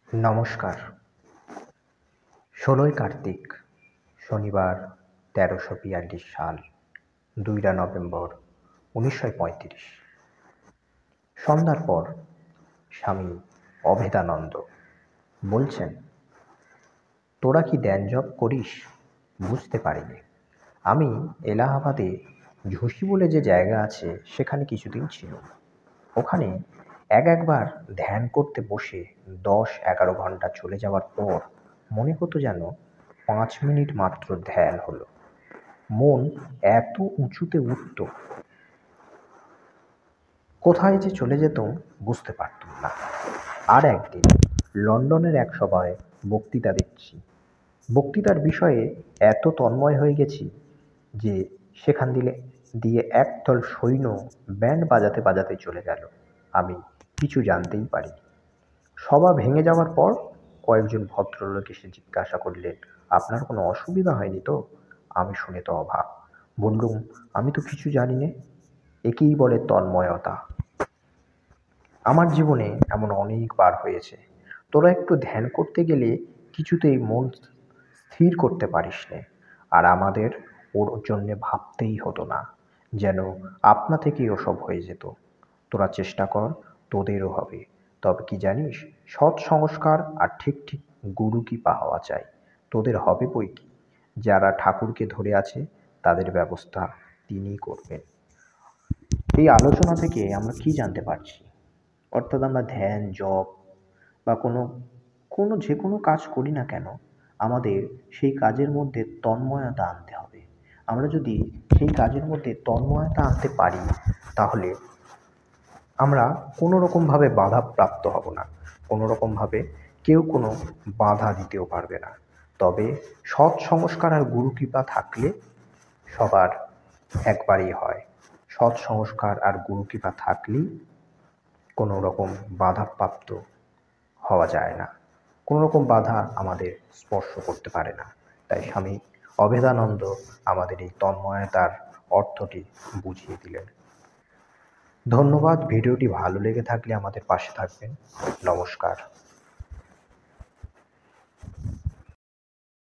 নমস্কার। ১৬ই কার্তিক, শনিবার, ১৩৪২ সাল, ২রা নভেম্বর ১৯৩৫। সন্ধ্যার পর স্বামী অভেদানন্দ বলছেন, তোরা কি ধ্যান-জপ করিস? বুঝতে পারিনি। আমি এলাহাবাদে ঝুঁসি বলে যে জায়গা আছে সেখানে কিছুদিন ছিলুম। ওখানে একবার ধ্যান করতে বসে ১০-১১ ঘন্টা চলে যাওয়ার পর মনে হতো যেন ৫ মিনিট মাত্র ধ্যান হলো। মন এত উঁচুতে উঠত, কোথায় যে চলে যেতাম বুঝতে পারতাম না। আর একদিন লন্ডনের এক সভায় বক্তৃতা দিচ্ছি। বক্তৃতার বিষয়ে এত তন্ময় হয়ে গেছি যে সেখান দিয়ে একদল সৈন্য ব্যান্ড বাজাতে বাজাতে চলে গেল। আমি কিছু জানতেই পারিনি। সভা ভেঙে যাওয়ার পর কয়েকজন ভদ্রলোক এসে জিজ্ঞাসা করলেন, আপনার কোনো অসুবিধা হয়নি তো? আমি শুনে তো অবাক। বললুম, আমি তো কিছু জানি নে। একেই বলে তন্ময়তা। আমার জীবনে এমন অনেকবার হয়েছে। তোরা একটু ধ্যান করতে গেলে কিছুতেই মন স্থির করতে পারিস নে। আর আমাদের ওর জন্যে ভাবতেই হতো না, যেন আপনা থেকেই ওসব হয়ে যেত। তোরা চেষ্টা কর, তোদেরও হবে। তবে কি জানিস, সৎ সংস্কার আর ঠিক ঠিক গুরু কৃপা হওয়া চাই। তোদের হবে বই কি। যারা ঠাকুরকে ধরে আছে তাদের ব্যবস্থা তিনিই করবেন। এই আলোচনা থেকে আমরা কি জানতে পারছি? অর্থাৎ আমরা ধ্যান, জপ বা যে কোনো কাজ করি না কেন, আমাদের সেই কাজের মধ্যে তন্ময়তা আনতে হবে। আমরা যদি সেই কাজের মধ্যে তন্ময়তা আনতে পারি, তাহলে আমরা কোনো রকমভাবে বাধাপ্রাপ্ত হব না। কোনো রকমভাবে কেউ কোনো বাধা দিতেও পারবে না। তবে সৎ সংস্কার আর গুরু কৃপা থাকলে সবার একবারই হয়। সৎ সংস্কার আর গুরু কৃপা থাকলেই কোনো রকম বাধাপ্রাপ্ত হওয়া যায় না। কোনো রকম বাধা আমাদের স্পর্শ করতে পারে না। তাই স্বামী অভেদানন্দ আমাদের এই তন্ময়তার অর্থটি বুঝিয়ে দিলেন। ধন্যবাদ। ভিডিওটি ভালো লেগে থাকলে আমাদের পাশে থাকবেন। নমস্কার।